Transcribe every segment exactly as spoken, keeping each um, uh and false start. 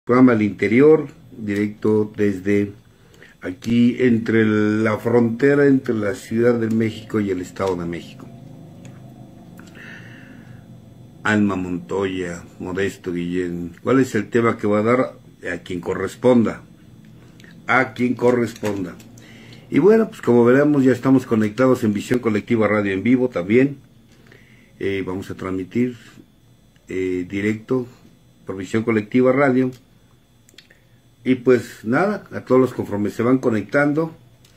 Programa al interior, directo desde aquí entre la frontera entre la Ciudad de México y el Estado de México. Alma Montoya, Modesto Guillén. ¿Cuál es el tema que va a dar? A quien corresponda. A quien corresponda. Y bueno, pues como veremos, ya estamos conectados en Visión Colectiva Radio en vivo también. Eh, vamos a transmitir eh, directo por Visión Colectiva Radio. Y pues nada, a todos los conforme se van conectando,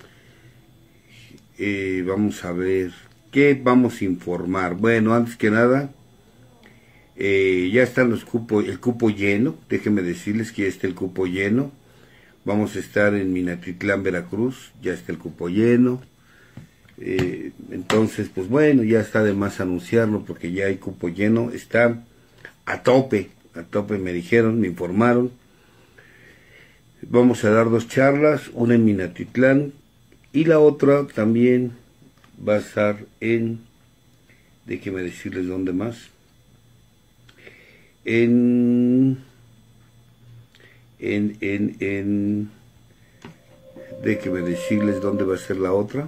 eh, vamos a ver qué vamos a informar. Bueno, antes que nada, eh, ya están los cupos, el cupo lleno. Déjenme decirles que ya está el cupo lleno. Vamos a estar en Minatitlán, Veracruz, ya está el cupo lleno. Eh, entonces, pues bueno, ya está de más anunciarlo porque ya hay cupo lleno. Está a tope, a tope me dijeron, me informaron. Vamos a dar dos charlas, una en Minatitlán y la otra también va a estar en, déjenme decirles dónde más, en, en, en, en, déjenme decirles dónde va a ser la otra,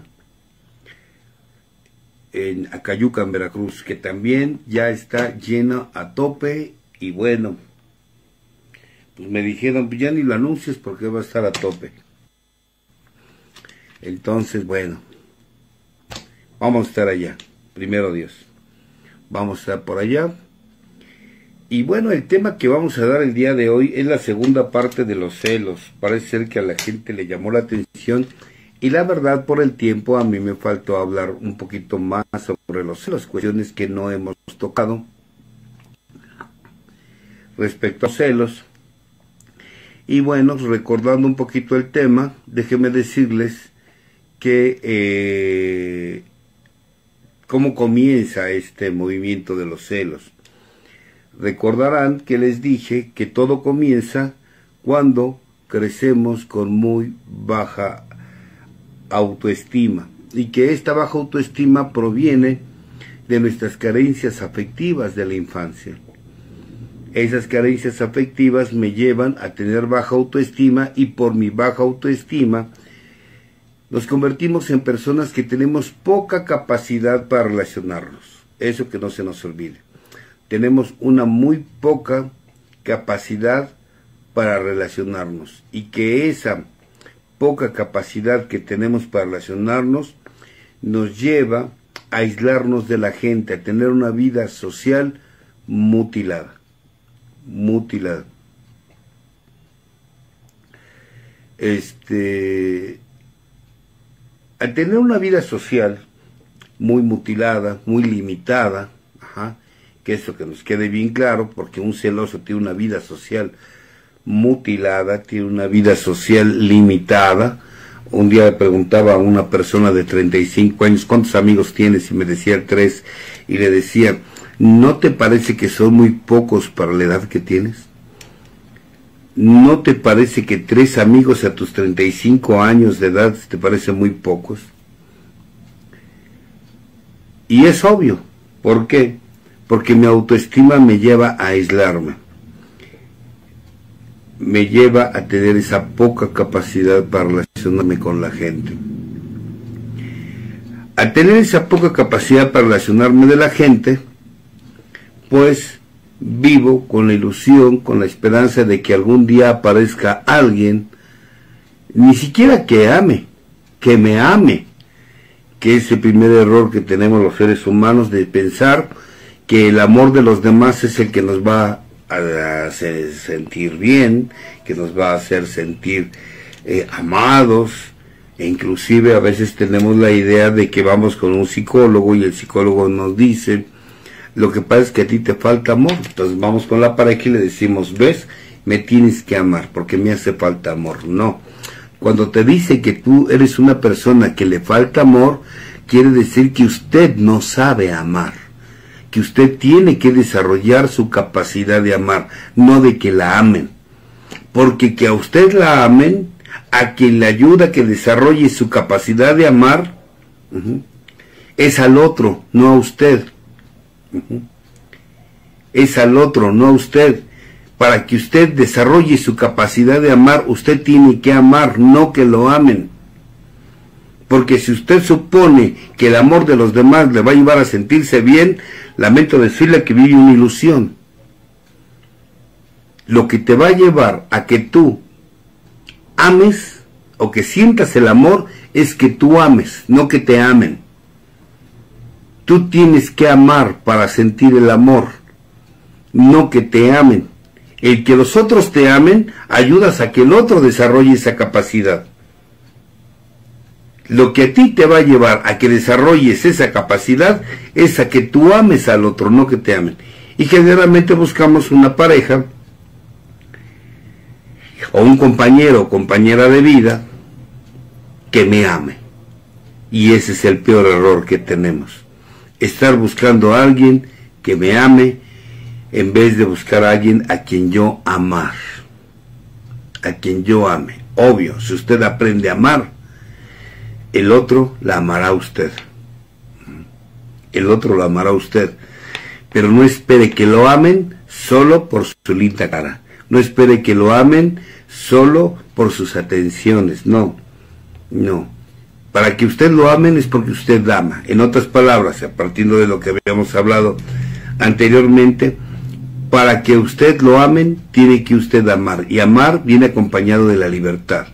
en Acayuca, en Veracruz, que también ya está llena a tope y bueno. Pues me dijeron, pues ya ni lo anuncies porque va a estar a tope. Entonces, bueno, vamos a estar allá, primero Dios. Vamos a estar por allá. Y bueno, el tema que vamos a dar el día de hoy es la segunda parte de los celos. Parece ser que a la gente le llamó la atención. Y la verdad, por el tiempo, a mí me faltó hablar un poquito más sobre los celos, cuestiones que no hemos tocado respecto a celos. Y bueno, recordando un poquito el tema, déjenme decirles que eh, cómo comienza este movimiento de los celos. Recordarán que les dije que todo comienza cuando crecemos con muy baja autoestima y que esta baja autoestima proviene de nuestras carencias afectivas de la infancia. Esas carencias afectivas me llevan a tener baja autoestima y por mi baja autoestima nos convertimos en personas que tenemos poca capacidad para relacionarnos. Eso que no se nos olvide. Tenemos una muy poca capacidad para relacionarnos y que esa poca capacidad que tenemos para relacionarnos nos lleva a aislarnos de la gente, a tener una vida social mutilada. mutilada. Este, al tener una vida social muy mutilada, muy limitada, ajá, que eso que nos quede bien claro, porque un celoso tiene una vida social mutilada, tiene una vida social limitada. Un día le preguntaba a una persona de treinta y cinco años, ¿cuántos amigos tienes? Y me decía tres, y le decía, ¿no te parece que son muy pocos para la edad que tienes? ¿No te parece que tres amigos a tus treinta y cinco años de edad te parecen muy pocos? Y es obvio. ¿Por qué? Porque mi autoestima me lleva a aislarme. Me lleva a tener esa poca capacidad para relacionarme con la gente. Al tener esa poca capacidad para relacionarme de la gente, pues vivo con la ilusión, con la esperanza de que algún día aparezca alguien, ni siquiera que ame, que me ame, que es el primer error que tenemos los seres humanos de pensar que el amor de los demás es el que nos va a hacer sentir bien, que nos va a hacer sentir eh, amados, e inclusive a veces tenemos la idea de que vamos con un psicólogo y el psicólogo nos dice, lo que pasa es que a ti te falta amor. Entonces vamos con la pareja y le decimos, ves, me tienes que amar porque me hace falta amor. No, cuando te dice que tú eres una persona que le falta amor, quiere decir que usted no sabe amar, que usted tiene que desarrollar su capacidad de amar, no de que la amen, porque que a usted la amen, a quien le ayuda a que desarrolle su capacidad de amar, uh-huh, es al otro, no a usted. Uh-huh. Es al otro, no a usted. Para que usted desarrolle su capacidad de amar, usted tiene que amar, no que lo amen. Porque si usted supone que el amor de los demás le va a llevar a sentirse bien, lamento decirle que vive una ilusión. Lo que te va a llevar a que tú ames o que sientas el amor es que tú ames, no que te amen. Tú tienes que amar para sentir el amor, no que te amen. El que los otros te amen, ayudas a que el otro desarrolle esa capacidad. Lo que a ti te va a llevar a que desarrolles esa capacidad es a que tú ames al otro, no que te amen. Y generalmente buscamos una pareja o un compañero o compañera de vida que me ame. Y ese es el peor error que tenemos. Estar buscando a alguien que me ame en vez de buscar a alguien a quien yo amar. A quien yo ame. Obvio, si usted aprende a amar, el otro la amará a usted. El otro lo amará a usted. Pero no espere que lo amen solo por su linda cara. No espere que lo amen solo por sus atenciones. No, no. Para que usted lo amen es porque usted ama. En otras palabras, a partir de lo que habíamos hablado anteriormente, para que usted lo amen, tiene que usted amar. Y amar viene acompañado de la libertad.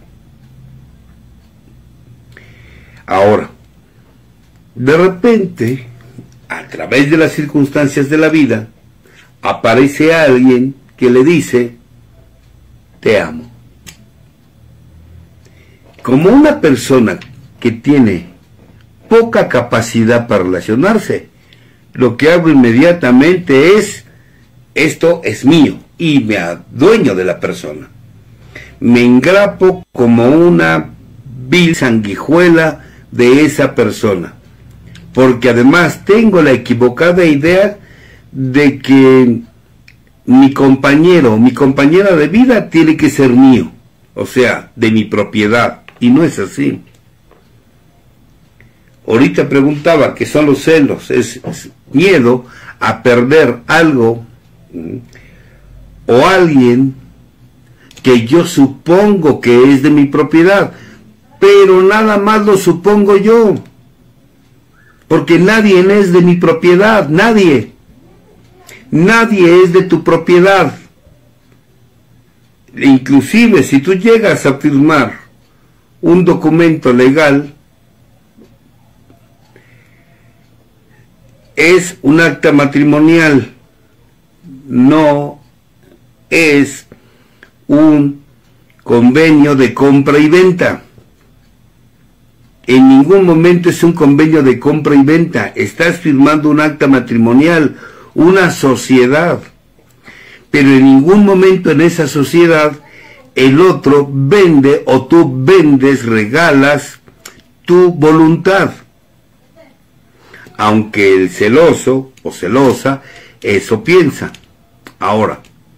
Ahora, de repente, a través de las circunstancias de la vida, aparece alguien que le dice, te amo. Como una persona que tiene poca capacidad para relacionarse, lo que hago inmediatamente es, esto es mío, y me adueño de la persona. Me engrapo como una vil sanguijuela de esa persona, porque además tengo la equivocada idea de que mi compañero, mi compañera de vida tiene que ser mío, o sea, de mi propiedad, y no es así. Ahorita preguntaba qué son los celos, es, es miedo a perder algo o alguien que yo supongo que es de mi propiedad, pero nada más lo supongo yo, porque nadie es de mi propiedad, nadie, nadie es de tu propiedad. Inclusive si tú llegas a firmar un documento legal, es un acta matrimonial, no es un convenio de compra y venta. En ningún momento es un convenio de compra y venta. Estás firmando un acta matrimonial, una sociedad. Pero en ningún momento en esa sociedad el otro vende o tú vendes, regalas tu voluntad. Aunque el celoso o celosa eso piensa. Ahora,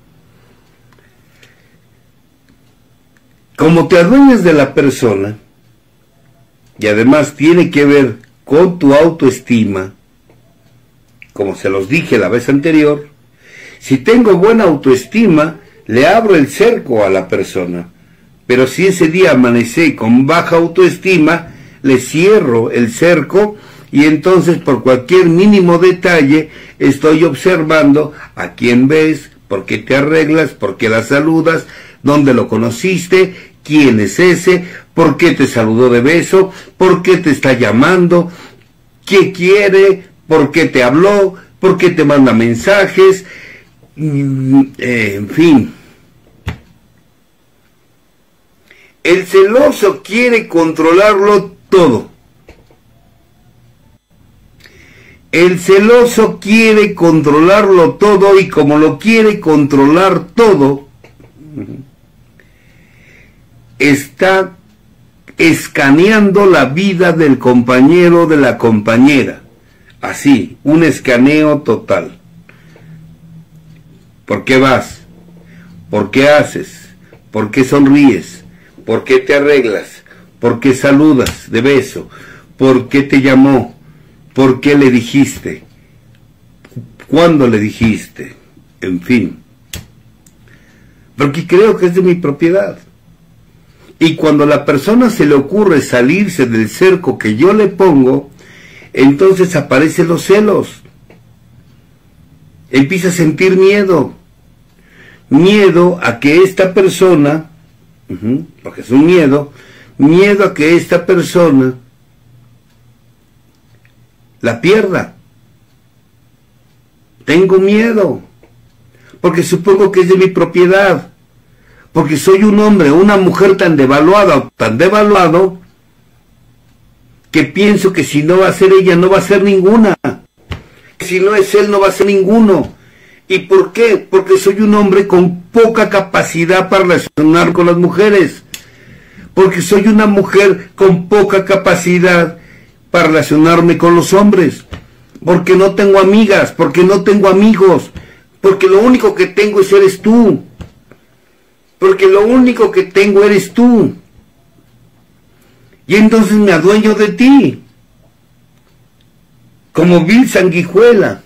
como te adueñas de la persona, y además tiene que ver con tu autoestima, como se los dije la vez anterior, si tengo buena autoestima, le abro el cerco a la persona, pero si ese día amanecí con baja autoestima, le cierro el cerco, y entonces por cualquier mínimo detalle estoy observando a quién ves, por qué te arreglas, por qué la saludas, dónde lo conociste, quién es ese, por qué te saludó de beso, por qué te está llamando, qué quiere, por qué te habló, por qué te manda mensajes, eh, en fin. El celoso quiere controlarlo todo. El celoso quiere controlarlo todo, y como lo quiere controlar todo, está escaneando la vida del compañero, de la compañera. Así, un escaneo total. ¿Por qué vas? ¿Por qué haces? ¿Por qué sonríes? ¿Por qué te arreglas? ¿Por qué saludas de beso? ¿Por qué te llamó? ¿Por qué le dijiste? ¿Cuándo le dijiste? En fin. porque creo que es de mi propiedad. Y cuando a la persona se le ocurre salirse del cerco que yo le pongo, entonces aparecen los celos. Empieza a sentir miedo. Miedo a que esta persona, uh-huh, porque es un miedo, miedo a que esta persona la pierda. Tengo miedo, porque supongo que es de mi propiedad, porque soy un hombre o una mujer tan devaluada o tan devaluado, que pienso que si no va a ser ella, no va a ser ninguna. Si no es él, no va a ser ninguno. ¿Y por qué? Porque soy un hombre con poca capacidad para relacionar con las mujeres. Porque soy una mujer con poca capacidad para relacionarme con los hombres. Porque no tengo amigas, porque no tengo amigos. Porque lo único que tengo es eres tú. Porque lo único que tengo eres tú. Y entonces me adueño de ti. Como vil sanguijuela.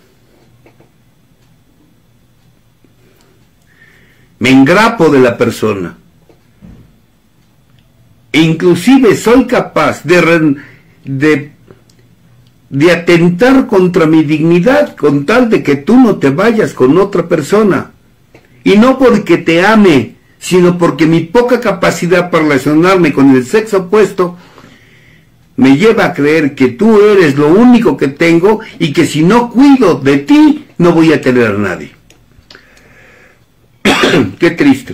Me engrapo de la persona. E inclusive soy capaz de, de, de atentar contra mi dignidad con tal de que tú no te vayas con otra persona. Y no porque te ame, sino porque mi poca capacidad para relacionarme con el sexo opuesto me lleva a creer que tú eres lo único que tengo y que si no cuido de ti, no voy a tener a nadie. Qué triste.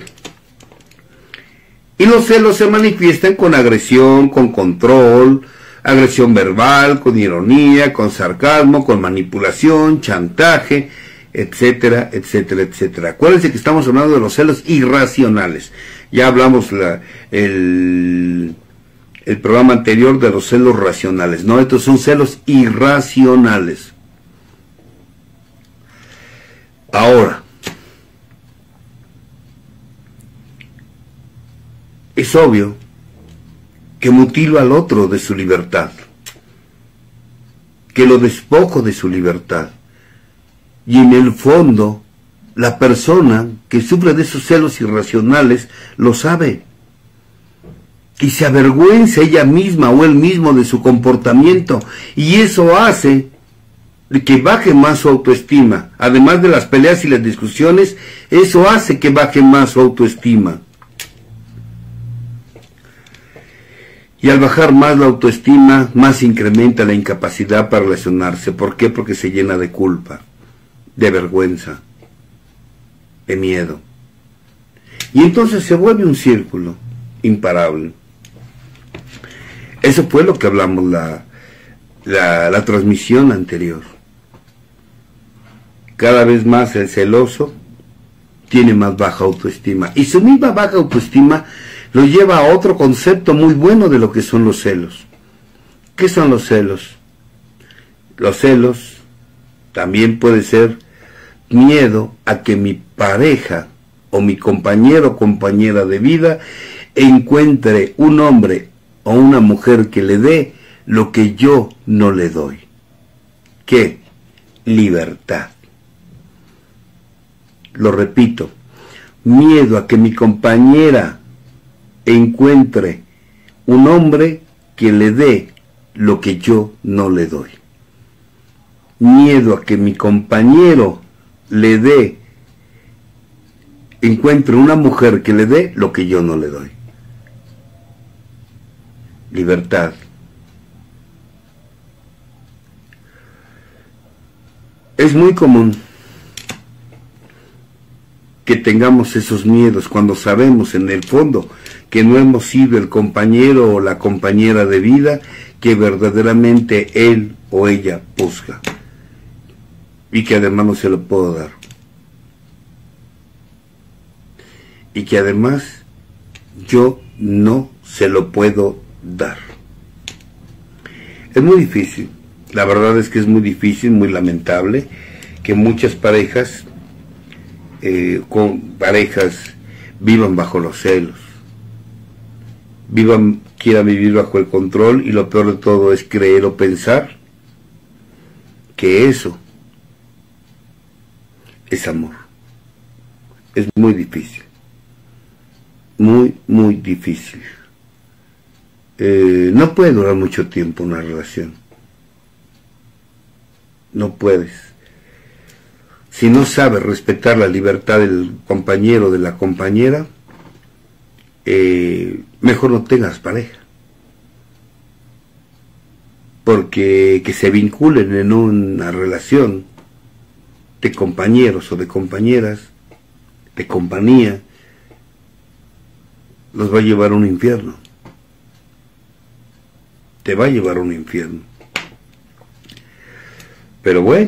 Y los celos se manifiestan con agresión, con control, agresión verbal, con ironía, con sarcasmo, con manipulación, chantaje, etcétera, etcétera, etcétera. Acuérdense que estamos hablando de los celos irracionales. Ya hablamos la, el... el programa anterior de los celos racionales. No, estos son celos irracionales. Ahora, es obvio que mutilo al otro de su libertad, que lo despojo de su libertad, y en el fondo, la persona que sufre de esos celos irracionales lo sabe, y se avergüenza ella misma o él mismo de su comportamiento, y eso hace que baje más su autoestima. Además de las peleas y las discusiones, eso hace que baje más su autoestima. Y al bajar más la autoestima, más incrementa la incapacidad para relacionarse. ¿Por qué? Porque se llena de culpa, de vergüenza, de miedo. Y entonces se vuelve un círculo imparable. Eso fue lo que hablamos la, la, la transmisión anterior. Cada vez más el celoso tiene más baja autoestima. Y su misma baja autoestima lo lleva a otro concepto muy bueno de lo que son los celos. ¿Qué son los celos? Los celos también puede ser miedo a que mi pareja o mi compañero o compañera de vida encuentre un hombre o una mujer que le dé lo que yo no le doy. ¿Qué? Libertad. Lo repito, miedo a que mi compañera encuentre un hombre que le dé lo que yo no le doy. Miedo a que mi compañero le dé, encuentre una mujer que le dé lo que yo no le doy. Libertad. Es muy común que tengamos esos miedos cuando sabemos en el fondo que no hemos sido el compañero o la compañera de vida que verdaderamente él o ella busca y que además no se lo puedo dar y que además yo no se lo puedo dar. Es muy difícil, la verdad es que es muy difícil, muy lamentable que muchas parejas eh, con parejas vivan bajo los celos, vivan, quieran vivir bajo el control, y lo peor de todo es creer o pensar que eso es amor. Es muy difícil. muy, muy difícil. Eh, no puede durar mucho tiempo una relación. No puedes. Si no sabes respetar la libertad del compañero o de la compañera, eh, mejor no tengas pareja. Porque que se vinculen en una relación de compañeros o de compañeras, de compañía, los va a llevar a un infierno. Te va a llevar a un infierno. Pero bueno,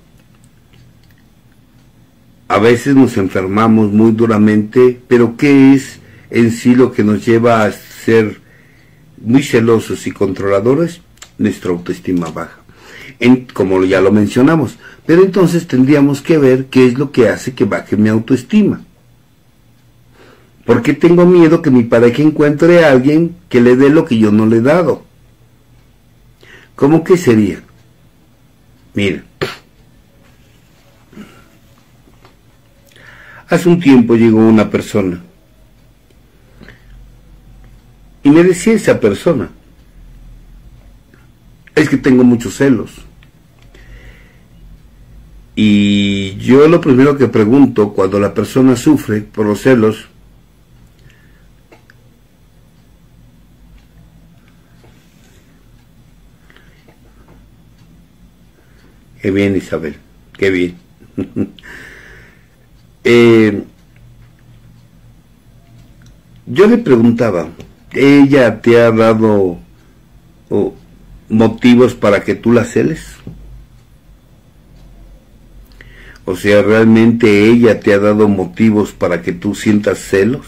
a veces nos enfermamos muy duramente, pero ¿qué es en sí lo que nos lleva a ser muy celosos y controladores? Nuestra autoestima baja, en, como ya lo mencionamos. Pero entonces tendríamos que ver qué es lo que hace que baje mi autoestima. ¿Por qué tengo miedo que mi pareja encuentre a alguien que le dé lo que yo no le he dado? ¿Cómo que sería? Mira, hace un tiempo llegó una persona y me decía esa persona: es que tengo muchos celos. Y yo lo primero que pregunto cuando la persona sufre por los celos, qué bien, Isabel, qué bien. eh, yo le preguntaba, ¿ella te ha dado oh, motivos para que tú la celes? O sea, ¿realmente ella te ha dado motivos para que tú sientas celos?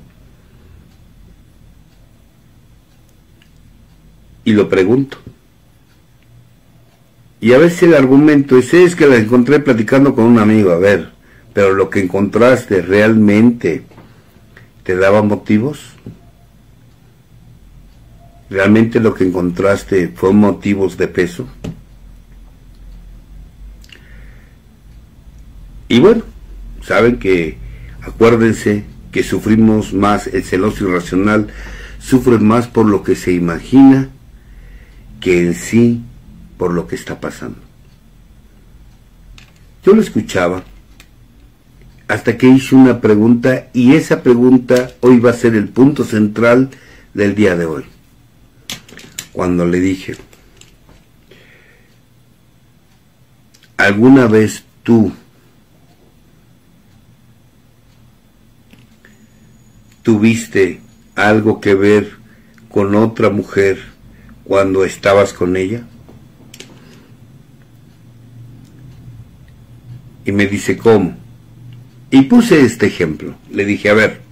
Y lo pregunto. Y a veces el argumento es, es que la encontré platicando con un amigo. A ver, pero lo que encontraste realmente te daba motivos. ¿Realmente lo que encontraste fue motivos de peso? Y bueno, saben que, acuérdense que sufrimos más, el celoso irracional sufre más por lo que se imagina que en sí por lo que está pasando. Yo lo escuchaba hasta que hice una pregunta, y esa pregunta hoy va a ser el punto central del día de hoy. Cuando le dije, ¿alguna vez tú tuviste algo que ver con otra mujer cuando estabas con ella? Y me dice, ¿cómo? Y puse este ejemplo. Le dije, a ver,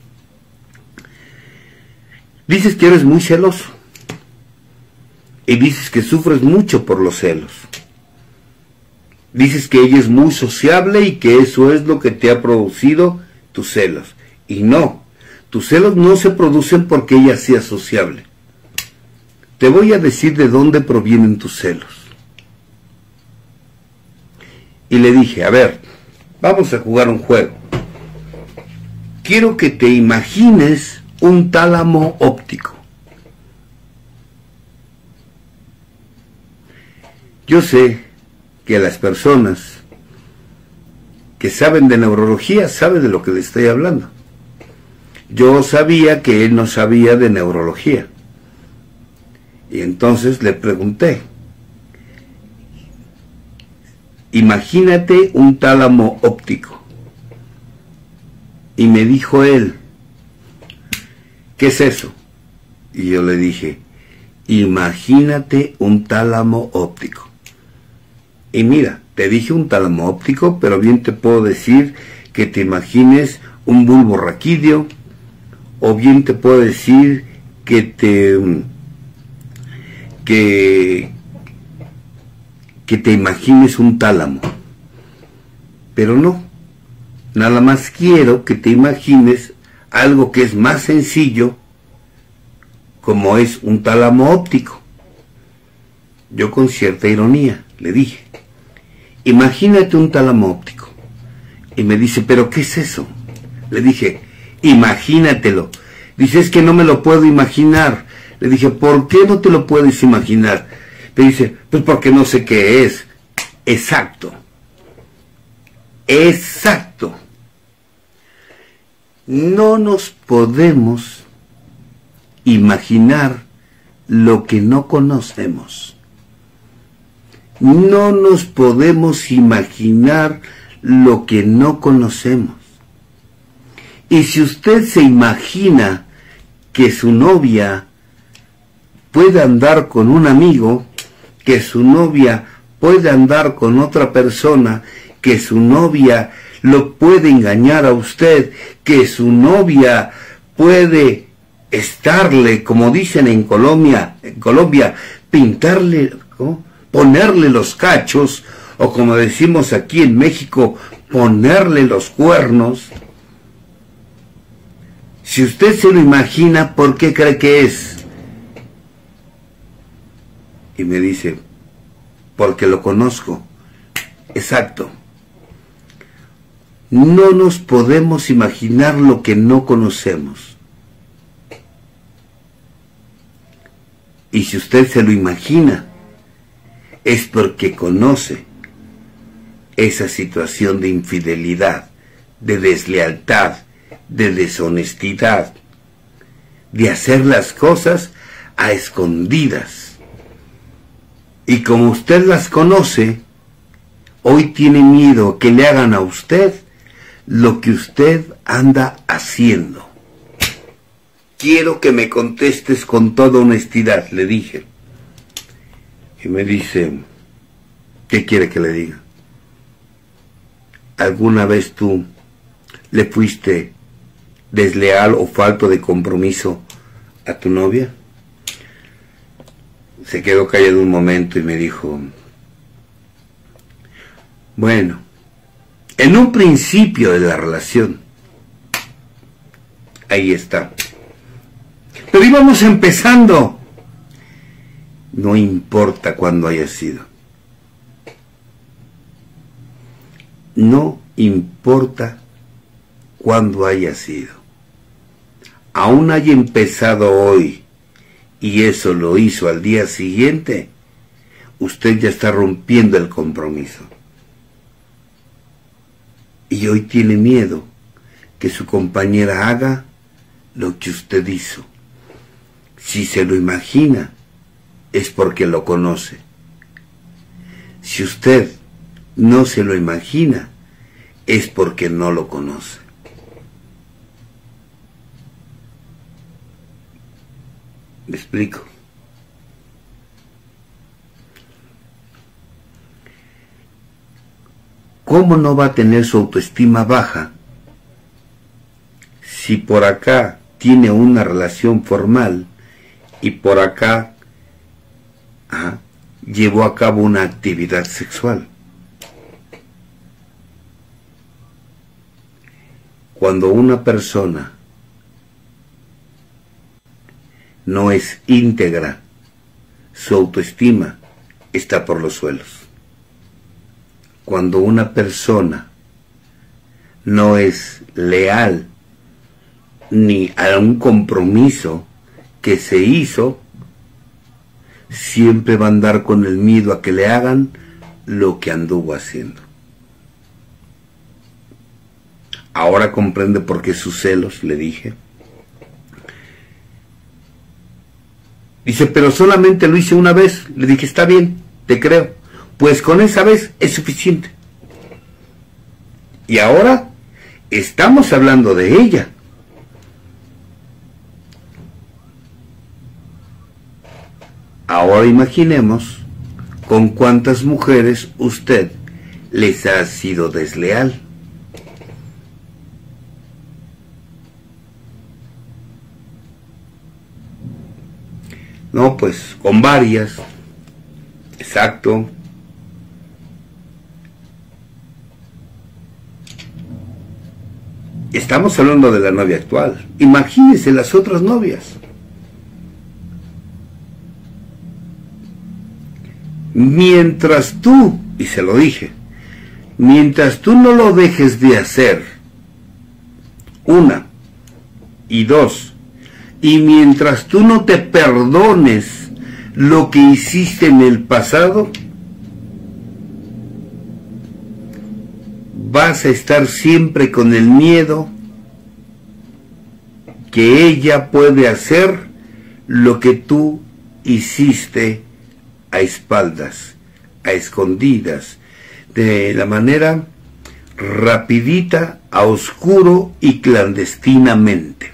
dices que eres muy celoso y dices que sufres mucho por los celos. Dices que ella es muy sociable y que eso es lo que te ha producido tus celos. Y no, tus celos no se producen porque ella sea sociable. Te voy a decir de dónde provienen tus celos. Y le dije, a ver, vamos a jugar un juego. Quiero que te imagines un tálamo óptico. Yo sé que las personas que saben de neurología saben de lo que le estoy hablando. Yo sabía que él no sabía de neurología. Y entonces le pregunté, imagínate un tálamo óptico. Y me dijo él, ¿qué es eso? Y yo le dije, imagínate un tálamo óptico. Y mira, te dije un tálamo óptico, pero bien te puedo decir que te imagines un bulbo raquídeo, o bien te puedo decir que te que que te imagines un tálamo. Pero no, nada más quiero que te imagines algo que es más sencillo, como es un tálamo óptico. Yo con cierta ironía le dije, imagínate un tálamo óptico. Y me dice, ¿pero qué es eso? Le dije, Imagínatelo. Dice, es que no me lo puedo imaginar. Le dije, ¿por qué no te lo puedes imaginar? Me dice, pues porque no sé qué es. Exacto. Exacto. No nos podemos imaginar lo que no conocemos. No nos podemos imaginar lo que no conocemos. Y si usted se imagina que su novia puede andar con un amigo, que su novia puede andar con otra persona, que su novia lo puede engañar a usted, que su novia puede estarle, como dicen en Colombia, en Colombia, pintarle, ¿cómo? Ponerle los cachos, o como decimos aquí en México, ponerle los cuernos. Si usted se lo imagina, ¿por qué cree que es? Y me dice, porque lo conozco. Exacto. No nos podemos imaginar lo que no conocemos. Y si usted se lo imagina, es porque conoce esa situación de infidelidad, de deslealtad, de deshonestidad, de hacer las cosas a escondidas. Y como usted las conoce, hoy tiene miedo que le hagan a usted lo que usted anda haciendo. Quiero que me contestes con toda honestidad, le dije. Y me dice, ¿qué quiere que le diga? ¿Alguna vez tú le fuiste desleal o falto de compromiso a tu novia? Se quedó callado un momento y me dijo, bueno, en un principio de la relación, ahí está. Pero íbamos empezando. No importa cuándo haya sido. No importa cuándo haya sido. Aún haya empezado hoy y eso lo hizo al día siguiente, usted ya está rompiendo el compromiso. Y hoy tiene miedo que su compañera haga lo que usted hizo. Si se lo imagina, es porque lo conoce. Si usted no se lo imagina, es porque no lo conoce. ¿Me explico? ¿Cómo no va a tener su autoestima baja si por acá tiene una relación formal y por acá ah, llevó a cabo una actividad sexual? Cuando una persona no es íntegra, su autoestima está por los suelos. Cuando una persona no es leal ni a un compromiso que se hizo, siempre va a andar con el miedo a que le hagan lo que anduvo haciendo. Ahora comprende por qué sus celos, le dije. Dice, pero solamente lo hice una vez. Le dije, está bien, te creo. Pues con esa vez es suficiente. Y ahora estamos hablando de ella. Ahora imaginemos con cuántas mujeres usted les ha sido desleal. No, pues con varias. Exacto. Estamos hablando de la novia actual. Imagínese las otras novias. Mientras tú, y se lo dije, mientras tú no lo dejes de hacer, una, Y dos, y mientras tú no te perdones lo que hiciste en el pasado, vas a estar siempre con el miedo que ella puede hacer lo que tú hiciste a espaldas, a escondidas, de la manera rapidita, a oscuro y clandestinamente.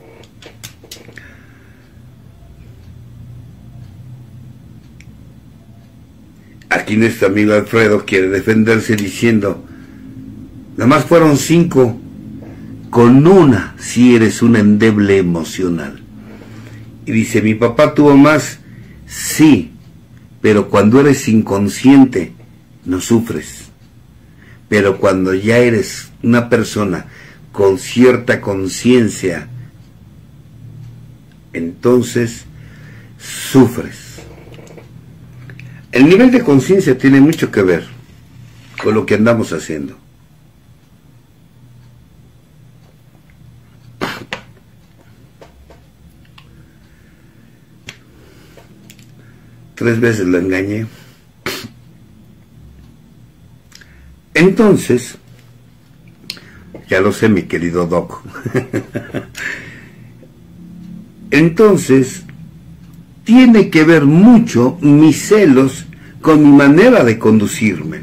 Aquí nuestro amigo Alfredo quiere defenderse diciendo, nada más fueron cinco, con una si eres un endeble emocional. Y dice, mi papá tuvo más, sí, pero cuando eres inconsciente no sufres. Pero cuando ya eres una persona con cierta conciencia, entonces sufres. El nivel de conciencia tiene mucho que ver con lo que andamos haciendo. Tres veces lo engañé. Entonces, ya lo sé, mi querido Doc. Entonces, tiene que ver mucho mis celos con mi manera de conducirme.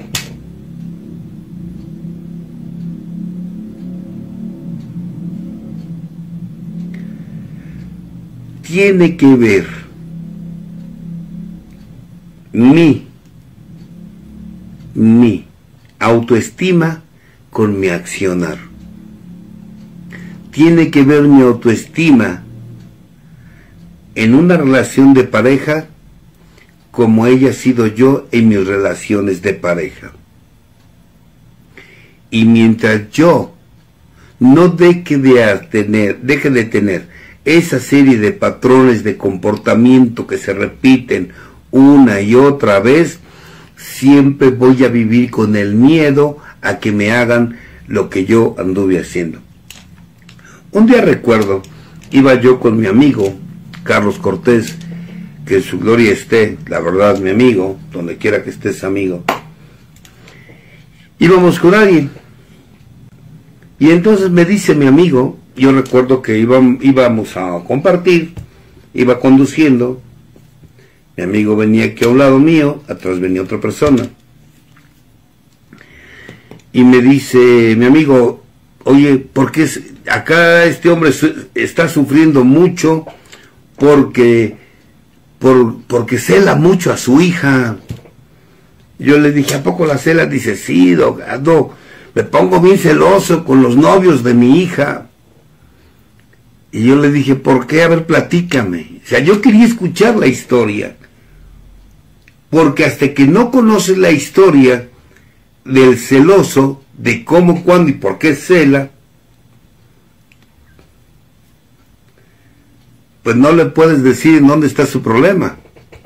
Tiene que ver mi, mi autoestima con mi accionar. Tiene que ver mi autoestima en una relación de pareja como ella ha sido yo en mis relaciones de pareja. Y mientras yo no deje de tener, deje de tener esa serie de patrones de comportamiento que se repiten una y otra vez, siempre voy a vivir con el miedo a que me hagan lo que yo anduve haciendo. Un día recuerdo, iba yo con mi amigo Carlos Cortés, que en su gloria esté, la verdad, mi amigo, donde quiera que estés, amigo. Íbamos con alguien, y entonces me dice mi amigo, yo recuerdo que íbamos, íbamos a compartir, iba conduciendo, mi amigo venía aquí a un lado mío, atrás venía otra persona, y me dice mi amigo, oye, ¿por qué acá este hombre está sufriendo mucho? Porque, por, porque cela mucho a su hija. Yo le dije, ¿a poco la cela? Dice, sí, doc, doc, me pongo bien celoso con los novios de mi hija. Y yo le dije, ¿por qué? A ver, platícame. O sea, yo quería escuchar la historia. Porque hasta que no conoces la historia del celoso, de cómo, cuándo y por qué cela, pues no le puedes decir en dónde está su problema.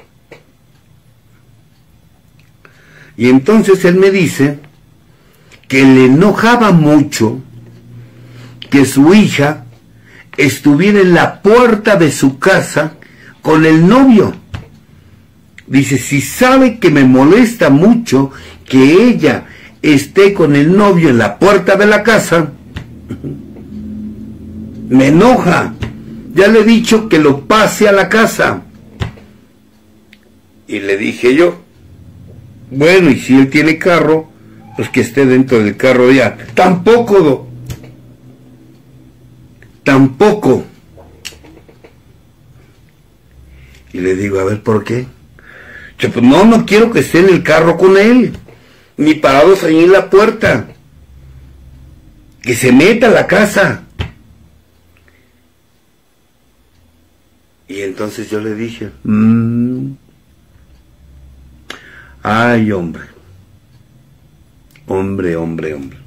Y entonces él me dice que le enojaba mucho que su hija estuviera en la puerta de su casa con el novio. Dice, si sabe que me molesta mucho que ella esté con el novio en la puerta de la casa, me enoja. Ya le he dicho que lo pase a la casa. Y le dije yo, bueno, y si él tiene carro, pues que esté dentro del carro ya. Tampoco, do. Tampoco. Y le digo, a ver, ¿por qué? Yo, pues no, no quiero que esté en el carro con él, ni parados ahí en la puerta. Que se meta a la casa. Y entonces yo le dije, mmm, ay, hombre, hombre, hombre, hombre,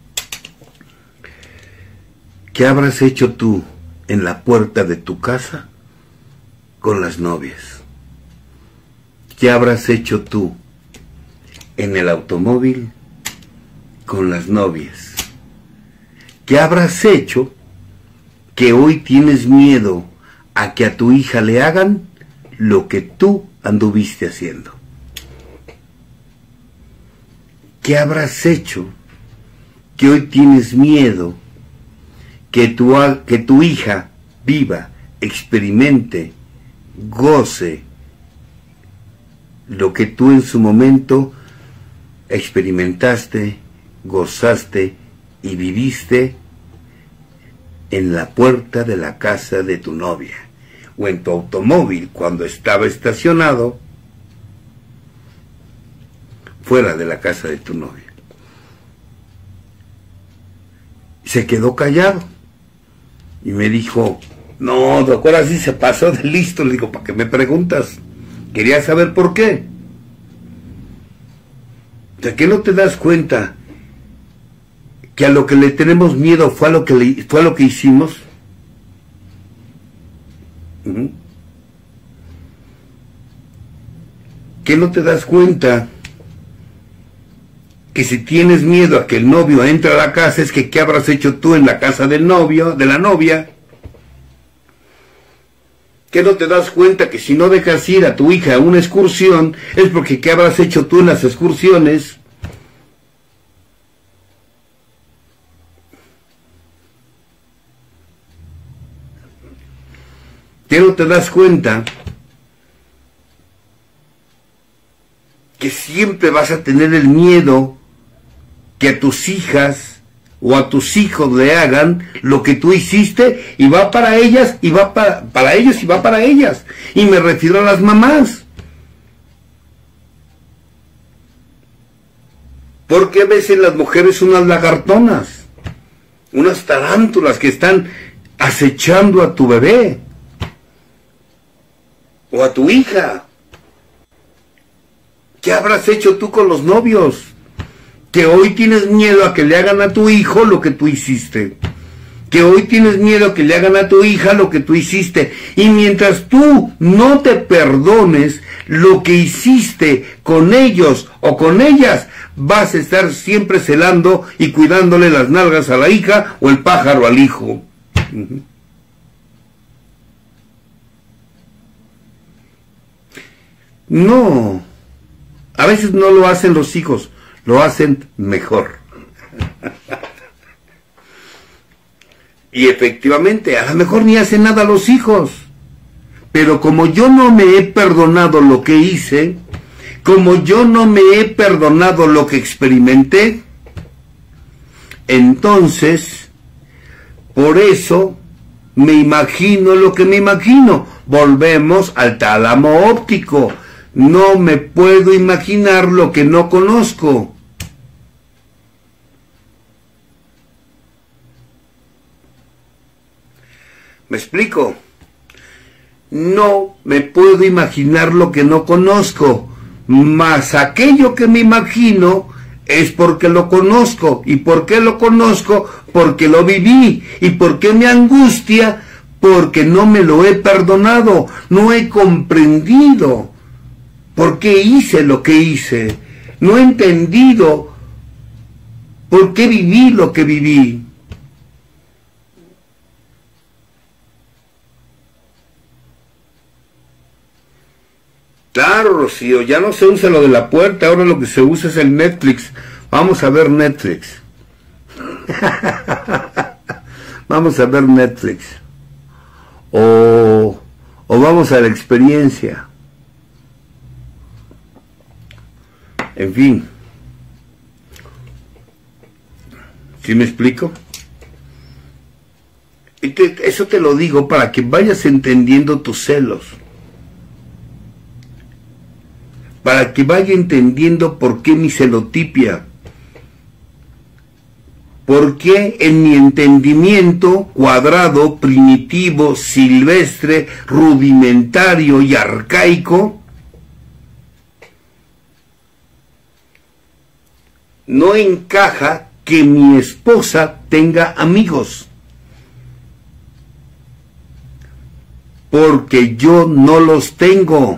¿qué habrás hecho tú en la puerta de tu casa con las novias? ¿Qué habrás hecho tú en el automóvil con las novias? ¿Qué habrás hecho que hoy tienes miedo a que a tu hija le hagan lo que tú anduviste haciendo? ¿Qué habrás hecho que hoy tienes miedo que tu, que tu hija viva, experimente, goce lo que tú en su momento experimentaste, gozaste y viviste en la puerta de la casa de tu novia o en tu automóvil cuando estaba estacionado fuera de la casa de tu novia? Se quedó callado y me dijo: no, doctor, así se pasó de listo. Le digo: ¿para qué me preguntas? Quería saber por qué. ¿De qué no te das cuenta que a lo que le tenemos miedo fue a lo que, le, fue a lo que hicimos? ¿Mm? ¿Qué no te das cuenta que si tienes miedo a que el novio entre a la casa, es que qué habrás hecho tú en la casa del novio, de la novia? ¿Qué no te das cuenta que si no dejas ir a tu hija a una excursión, es porque qué habrás hecho tú en las excursiones? ¿Qué no te das cuenta que siempre vas a tener el miedo que a tus hijas o a tus hijos le hagan lo que tú hiciste, y va para ellas, y va para, para ellos, y va para ellas? Y me refiero a las mamás. Porque a veces las mujeres son unas lagartonas, unas tarántulas que están acechando a tu bebé o a tu hija. ¿Qué habrás hecho tú con los novios que hoy tienes miedo a que le hagan a tu hijo lo que tú hiciste? Que hoy tienes miedo a que le hagan a tu hija lo que tú hiciste. Y mientras tú no te perdones lo que hiciste con ellos o con ellas, vas a estar siempre celando y cuidándole las nalgas a la hija o el pájaro al hijo. No, a veces no lo hacen los hijos, lo hacen mejor. Y efectivamente, a lo mejor ni hacen nada los hijos, pero como yo no me he perdonado lo que hice, como yo no me he perdonado lo que experimenté, entonces, por eso me imagino lo que me imagino. Volvemos al tálamo óptico. No me puedo imaginar lo que no conozco. ¿Me explico? No me puedo imaginar lo que no conozco, mas aquello que me imagino es porque lo conozco. ¿Y por qué lo conozco? Porque lo viví. ¿Y por qué me angustia? Porque no me lo he perdonado, no he comprendido por qué hice lo que hice, no he entendido por qué viví lo que viví. Claro, Rocío, ya no se usa lo de la puerta, ahora lo que se usa es el Netflix. Vamos a ver Netflix. Vamos a ver Netflix. O, o vamos a la experiencia. En fin. ¿Sí me explico? Y te, eso te lo digo para que vayas entendiendo tus celos. Para que vaya entendiendo por qué mi celotipia. ¿Por qué en mi entendimiento cuadrado, primitivo, silvestre, rudimentario y arcaico no encaja que mi esposa tenga amigos? Porque yo no los tengo.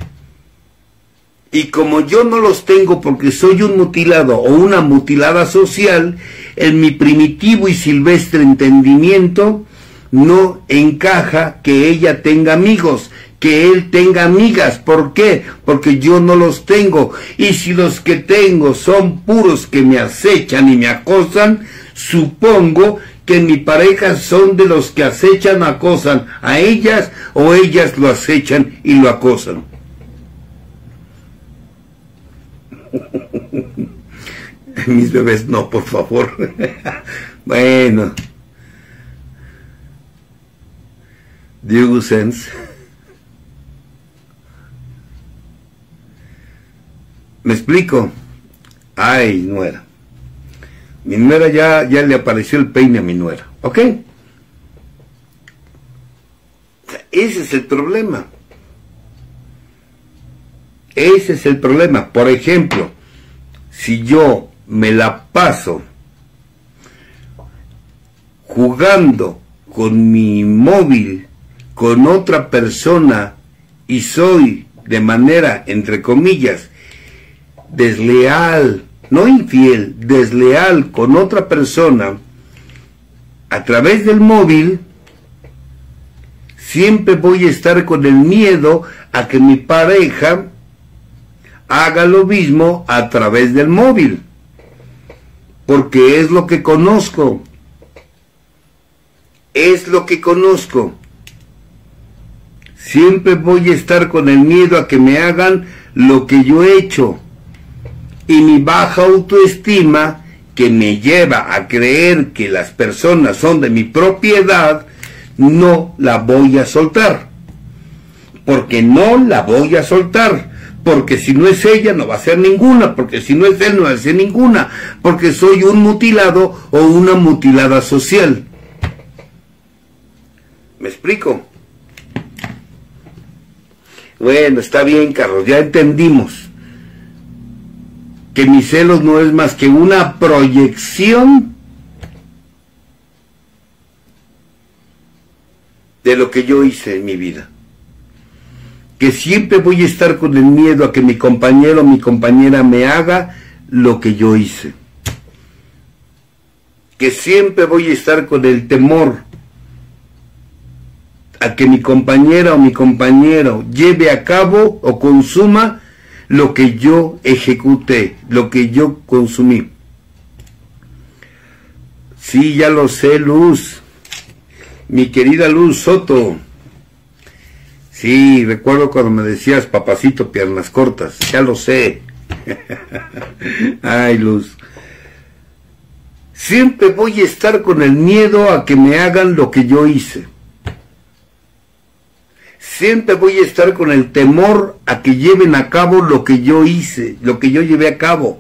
Y como yo no los tengo porque soy un mutilado o una mutilada social, en mi primitivo y silvestre entendimiento no encaja que ella tenga amigos, que él tenga amigas. ¿Por qué? Porque yo no los tengo. Y si los que tengo son puros que me acechan y me acosan, supongo que mi pareja son de los que acechan o acosan a ellas, o ellas lo acechan y lo acosan. Mis bebés, no, por favor. Bueno. Diego Sens. ¿Me explico? Ay, nuera. Mi nuera ya, ya le apareció el peine a mi nuera. ¿Ok? Ese es el problema. Ese es el problema. Por ejemplo, si yo me la paso jugando con mi móvil con otra persona y soy de manera, entre comillas, desleal, no infiel, desleal con otra persona a través del móvil, siempre voy a estar con el miedo a que mi pareja haga lo mismo a través del móvil, porque es lo que conozco, es lo que conozco. Siempre voy a estar con el miedo a que me hagan lo que yo he hecho, y mi baja autoestima, que me lleva a creer que las personas son de mi propiedad, no la voy a soltar, porque no la voy a soltar. Porque si no es ella, no va a ser ninguna. Porque si no es él, no va a ser ninguna. Porque soy un mutilado o una mutilada social. ¿Me explico? Bueno, está bien, Carlos, ya entendimos que mis celos no es más que una proyección de lo que yo hice en mi vida. Que siempre voy a estar con el miedo a que mi compañero o mi compañera me haga lo que yo hice. Que siempre voy a estar con el temor a que mi compañera o mi compañero lleve a cabo o consuma lo que yo ejecuté, lo que yo consumí. Sí, ya lo sé, Luz. Mi querida Luz Soto. Sí, recuerdo cuando me decías, papacito, piernas cortas. Ya lo sé. Ay, Luz. Siempre voy a estar con el miedo a que me hagan lo que yo hice. Siempre voy a estar con el temor a que lleven a cabo lo que yo hice, lo que yo llevé a cabo.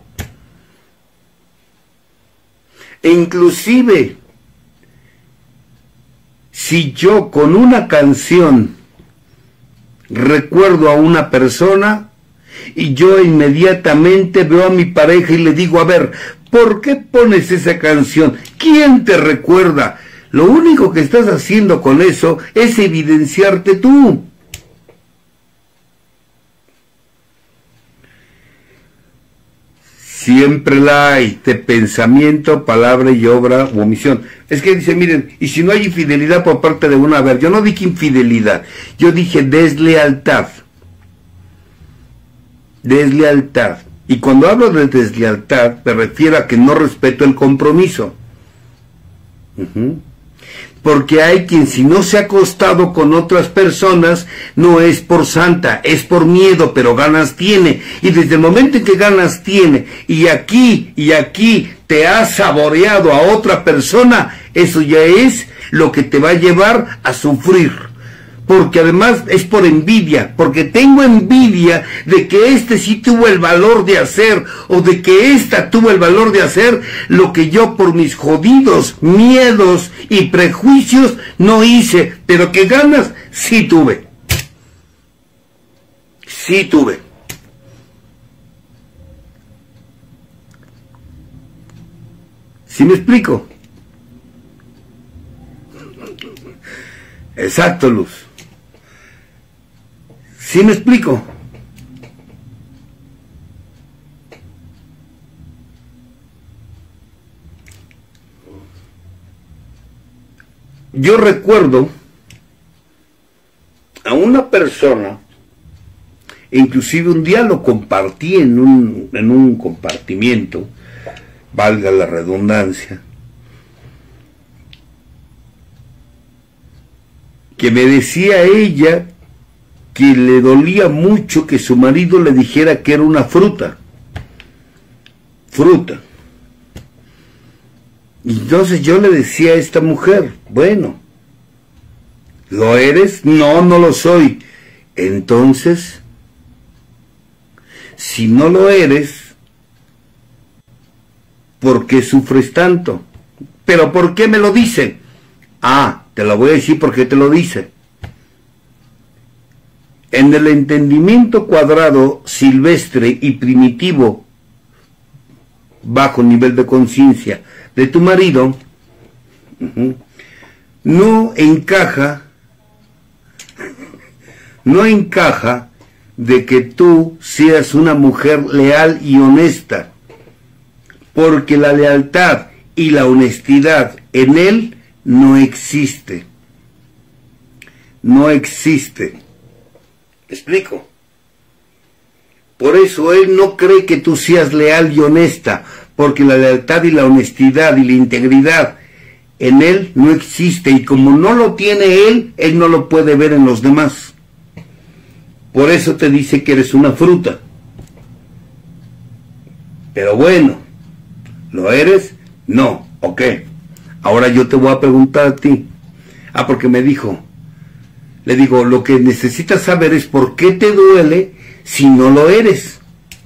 E inclusive, si yo con una canción recuerdo a una persona y yo inmediatamente veo a mi pareja y le digo, a ver, ¿por qué pones esa canción? ¿Quién te recuerda? Lo único que estás haciendo con eso es evidenciarte tú. Siempre la hay de pensamiento, palabra y obra u omisión. Es que dice, miren, y si no hay infidelidad por parte de una, a ver, yo no dije infidelidad, yo dije deslealtad. Deslealtad. Y cuando hablo de deslealtad, me refiero a que no respeto el compromiso. Uh-huh. Porque hay quien, si no se ha acostado con otras personas, no es por santa, es por miedo, pero ganas tiene. Y desde el momento en que ganas tiene, y aquí y aquí te has saboreado a otra persona, eso ya es lo que te va a llevar a sufrir. Porque además es por envidia, porque tengo envidia de que este sí tuvo el valor de hacer, o de que esta tuvo el valor de hacer lo que yo por mis jodidos miedos y prejuicios no hice, pero que ganas sí tuve. Sí tuve. ¿Sí me explico? Exacto, Luz. ¿Sí me explico? yo recuerdo a una persona, inclusive un día lo compartí en un, en un compartimiento, valga la redundancia, que me decía ella que le dolía mucho que su marido le dijera que era una fruta, fruta. Y entonces yo le decía a esta mujer, bueno, ¿lo eres? No, no lo soy. Entonces, si no lo eres, ¿por qué sufres tanto? ¿Pero por qué me lo dice? Ah, te lo voy a decir porque te lo dice. En el entendimiento cuadrado, silvestre y primitivo, bajo nivel de conciencia de tu marido, uh-huh, no encaja, no encaja de que tú seas una mujer leal y honesta, porque la lealtad y la honestidad en él no existe. No existe. ¿Explico? Por eso él no cree que tú seas leal y honesta, porque la lealtad y la honestidad y la integridad en él no existe, y como no lo tiene él, él no lo puede ver en los demás. Por eso te dice que eres una fruta. Pero bueno, ¿lo eres? No. Ok. Ahora yo te voy a preguntar a ti. Ah, porque me dijo, le digo, lo que necesitas saber es por qué te duele si no lo eres.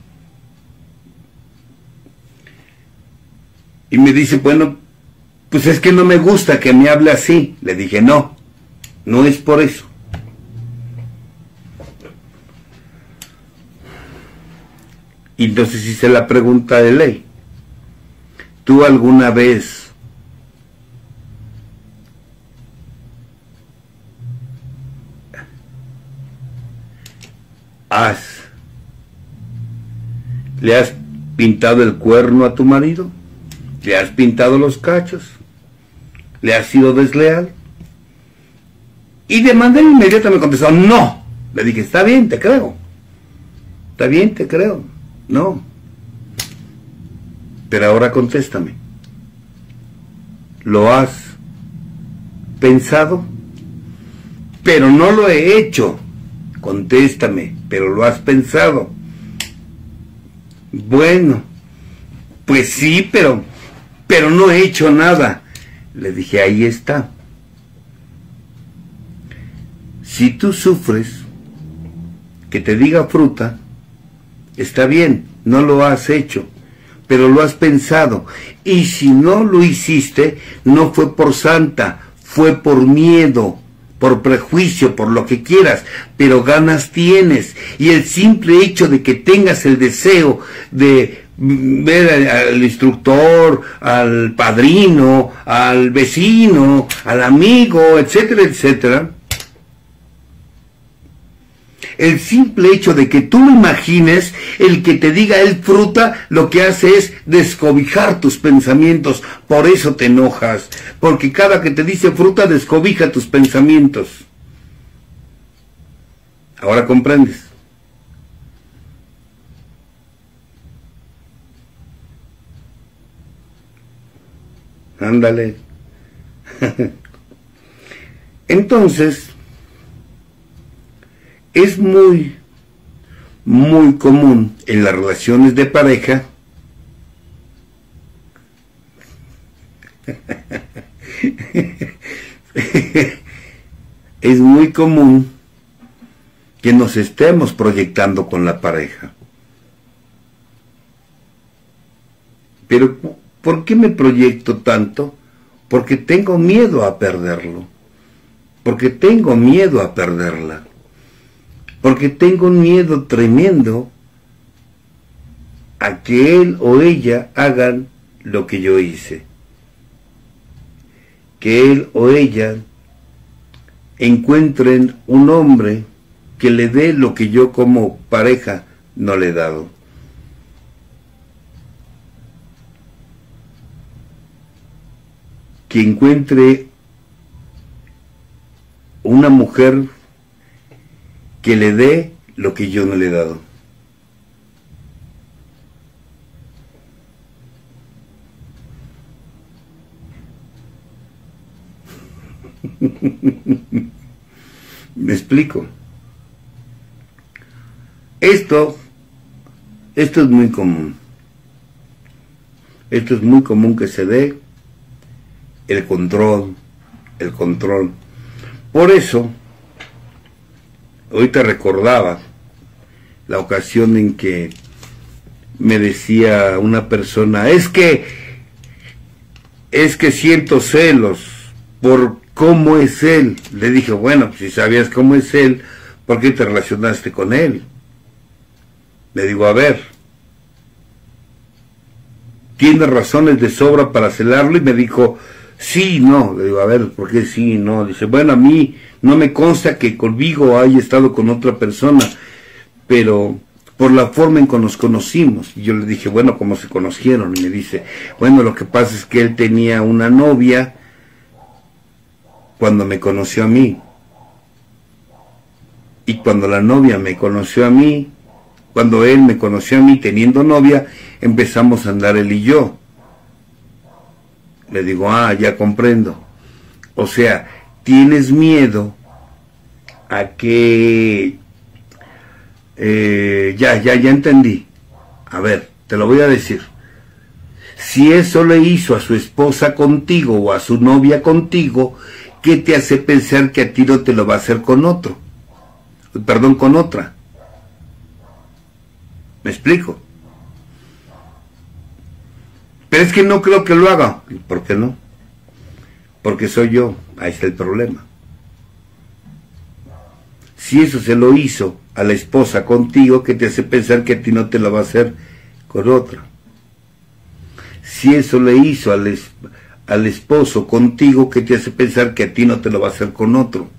Y me dice, bueno, pues es que no me gusta que me hable así. Le dije, no, no es por eso. Y entonces hice la pregunta de ley. ¿Tú alguna vez has, le has pintado el cuerno a tu marido? ¿Le has pintado los cachos? ¿Le has sido desleal? Y de manera inmediata me contestó, no. Le dije, está bien, te creo. Está bien, te creo. No. Pero ahora contéstame. ¿Lo has pensado? Pero no lo he hecho. Contéstame, pero lo has pensado. Bueno, pues sí, pero, pero no he hecho nada. Le dije, ahí está. Si tú sufres que te diga fruta, está bien, no lo has hecho, pero lo has pensado. Y si no lo hiciste, no fue por santa, fue por miedo, por prejuicio, por lo que quieras, pero ganas tienes. Y el simple hecho de que tengas el deseo de ver al instructor, al padrino, al vecino, al amigo, etcétera, etcétera, el simple hecho de que tú lo imagines, el que te diga el fruta, lo que hace es descobijar tus pensamientos. Por eso te enojas, porque cada que te dice fruta descobija tus pensamientos. Ahora comprendes. Ándale. Entonces, es muy, muy común en las relaciones de pareja es muy común que nos estemos proyectando con la pareja. Pero, ¿por qué me proyecto tanto? Porque tengo miedo a perderlo. Porque tengo miedo a perderla. Porque tengo un miedo tremendo a que él o ella hagan lo que yo hice. Que él o ella encuentren un hombre que le dé lo que yo como pareja no le he dado. Que encuentre una mujer que le dé lo que yo no le he dado. Me explico. Esto, esto es muy común. Esto es muy común que se dé el control, el control. Por eso, ahorita recordaba la ocasión en que me decía una persona, es que, es que siento celos por cómo es él. Le dije, bueno, si sabías cómo es él, ¿por qué te relacionaste con él? Le digo, a ver, ¿tienes razones de sobra para celarlo? Y me dijo, sí, no. Le digo, a ver, ¿por qué sí, no? Dice, bueno, a mí no me consta que conmigo haya estado con otra persona, pero por la forma en que nos conocimos. Y yo le dije, bueno, ¿cómo se conocieron? Y me dice, bueno, lo que pasa es que él tenía una novia cuando me conoció a mí. Y cuando la novia me conoció a mí, cuando él me conoció a mí teniendo novia, empezamos a andar él y yo. Le digo, ah, ya comprendo. O sea, tienes miedo a que... Eh, ya, ya, ya entendí. A ver, te lo voy a decir. Si eso le hizo a su esposa contigo o a su novia contigo, ¿qué te hace pensar que a ti no te lo va a hacer con otro? Perdón, con otra. ¿Me explico? Pero es que no creo que lo haga. ¿Por qué no? Porque soy yo. Ahí está el problema. Si eso se lo hizo a la esposa contigo, ¿qué te hace pensar que a ti no te lo va a hacer con otra? Si eso le hizo al, es, al esposo contigo, ¿qué te hace pensar que a ti no te lo va a hacer con otro?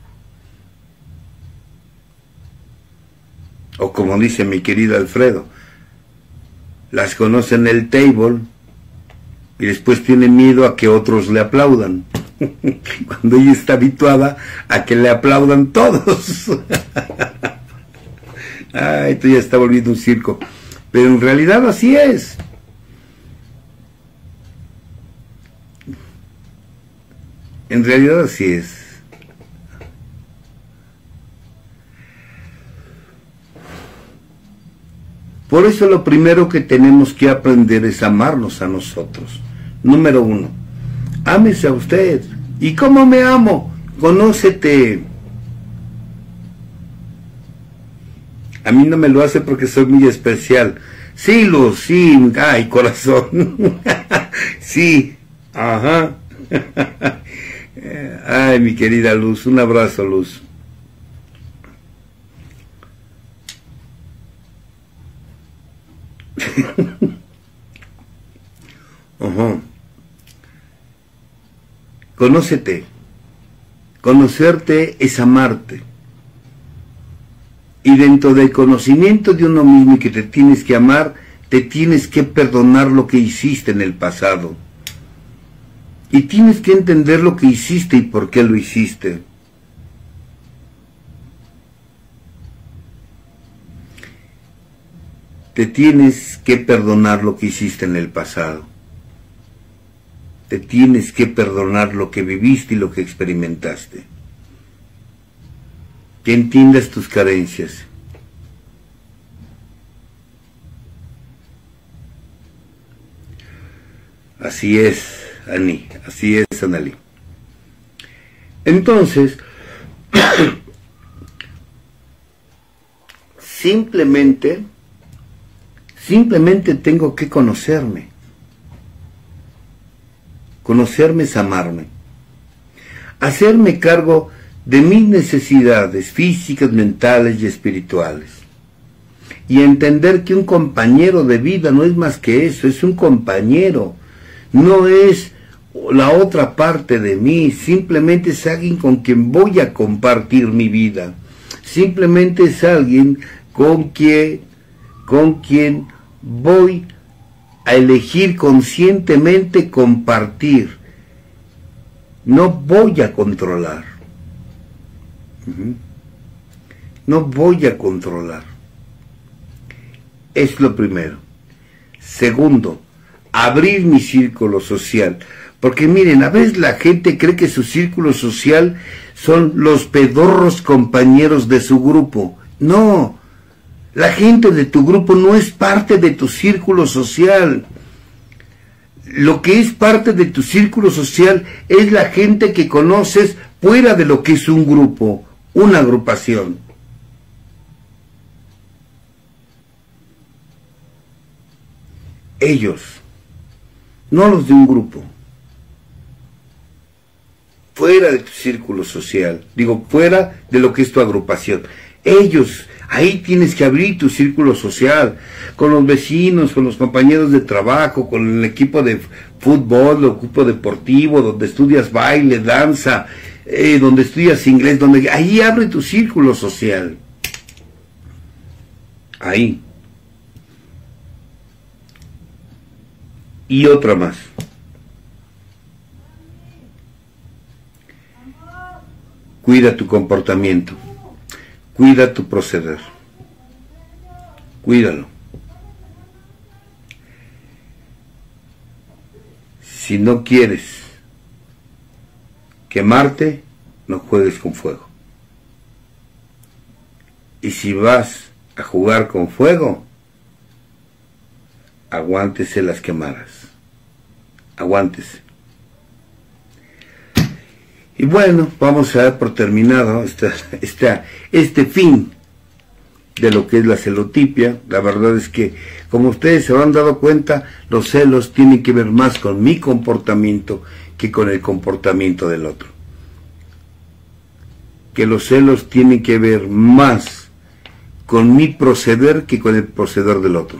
O como dice mi querido Alfredo, las conoce en el table y después tiene miedo a que otros le aplaudan. Cuando ella está habituada a que le aplaudan todos. Ay, esto ya está volviendo un circo. Pero en realidad así es. En realidad así es. Por eso lo primero que tenemos que aprender es amarnos a nosotros. Número uno, ámese a usted. ¿Y cómo me amo? Conócete. A mí no me lo hace porque soy muy especial. Sí, Luz, sí, ay, corazón. Sí, ajá. Ay, mi querida Luz, un abrazo, Luz. Uh-huh. Conócete. Conocerte es amarte. Y dentro del conocimiento de uno mismo y que te tienes que amar, te tienes que perdonar lo que hiciste en el pasado. Y tienes que entender lo que hiciste y por qué lo hiciste. Te tienes que perdonar lo que hiciste en el pasado. Te tienes que perdonar lo que viviste y lo que experimentaste. Que entiendas tus carencias. Así es, Ani, así es, Anali. Entonces, simplemente, simplemente tengo que conocerme. Conocerme es amarme. Hacerme cargo de mis necesidades físicas, mentales y espirituales. Y entender que un compañero de vida no es más que eso, es un compañero. No es la otra parte de mí, simplemente es alguien con quien voy a compartir mi vida. Simplemente es alguien con quien, con quien voy a elegir conscientemente compartir. No voy a controlar. Uh-huh. No voy a controlar. Es lo primero. Segundo, abrir mi círculo social. Porque miren, a veces la gente cree que su círculo social son los pedorros compañeros de su grupo. No, la gente de tu grupo no es parte de tu círculo social. Lo que es parte de tu círculo social es la gente que conoces fuera de lo que es un grupo, una agrupación. Ellos, no los de un grupo. Fuera de tu círculo social, digo, fuera de lo que es tu agrupación. Ellos, ahí tienes que abrir tu círculo social, con los vecinos, con los compañeros de trabajo, con el equipo de fútbol, el equipo deportivo, donde estudias baile, danza, eh, donde estudias inglés, donde ahí abre tu círculo social. Ahí. Y otra más. Cuida tu comportamiento, cuida tu proceder, cuídalo. Si no quieres quemarte, no juegues con fuego. Y si vas a jugar con fuego, aguántese las quemadas, aguántese. Y bueno, vamos a dar por terminado esta, esta, este fin de lo que es la celotipia. La verdad es que, como ustedes se habrán dado cuenta, los celos tienen que ver más con mi comportamiento que con el comportamiento del otro. Que los celos tienen que ver más con mi proceder que con el proceder del otro.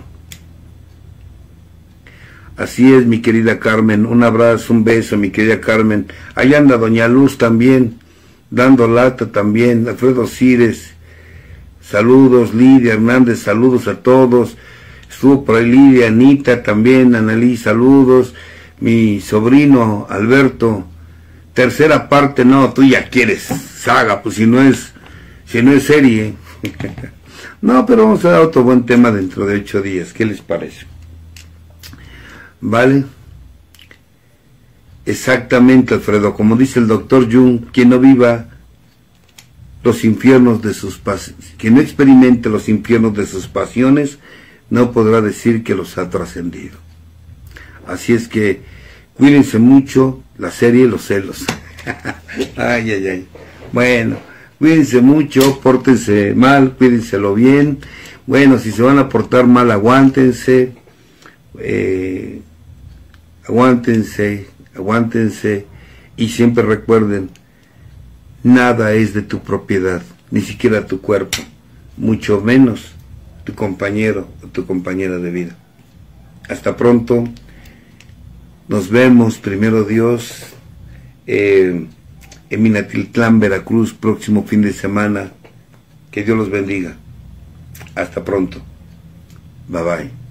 Así es, mi querida Carmen, un abrazo, un beso, mi querida Carmen. Allá anda Doña Luz también, dando lata también, Alfredo Cires, saludos, Lidia Hernández, saludos a todos. Estuvo por ahí Lidia, Anita también, Analí, saludos. Mi sobrino Alberto, tercera parte, no, tú ya quieres saga, pues si no es, si no es serie. No, pero vamos a dar otro buen tema dentro de ocho días, ¿qué les parece? ¿Vale? Exactamente, Alfredo, como dice el doctor Jung, quien no viva los infiernos de sus pasiones, quien no experimente los infiernos de sus pasiones, no podrá decir que los ha trascendido. Así es que cuídense mucho, la serie Los celos. Ay, ay, ay. Bueno, cuídense mucho, pórtense mal, cuídenselo bien. Bueno, si se van a portar mal, aguántense. Eh, aguántense, aguántense y siempre recuerden, nada es de tu propiedad, ni siquiera tu cuerpo, mucho menos tu compañero o tu compañera de vida. Hasta pronto, nos vemos, primero Dios, eh, en Minatitlán, Veracruz, próximo fin de semana. Que Dios los bendiga. Hasta pronto. Bye bye.